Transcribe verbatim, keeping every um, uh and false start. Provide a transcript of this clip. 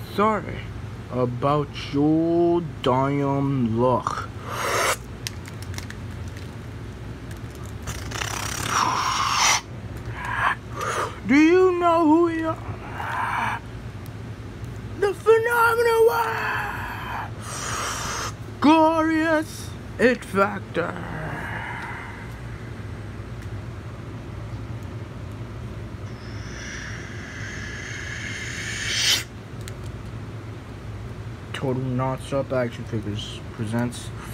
Sorry about your damn luck. Do you know who we are? The phenomenal one! Glorious It Factor. Total Non-Stop Action Figures presents